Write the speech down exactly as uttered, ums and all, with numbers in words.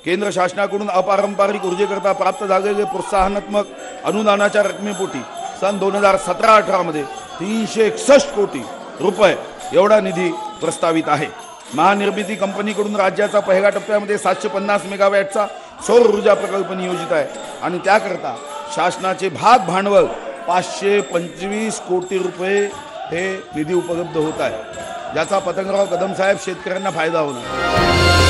केंद्र शासनाकडून अपारंपरिक ऊर्जेकरता प्राप्त झालेले प्रोत्साहनात्मक अनुदानाच्या रकमेपोटी सन दोन हजार सतरा अठरामध्ये तीनशे एकसष्ट कोटी रुपये एवढा निधी प्रस्तावित आहे। महानिर्मिती कंपनीकडून राज्याचा पहिल्या टप्प्यामध्ये सातशे पन्नास मेगावॅटचा सौर ऊर्जा प्रकल्प नियोजित आहे आणि त्याकरता शासनाचे भाग भांडवल पाचशे पंचवीस कोटी रुपये हे निधी उपलब्ध होत आहे, ज्याचा पतंगराव कदम साहेब शेतकऱ्यांना फायदा होणार।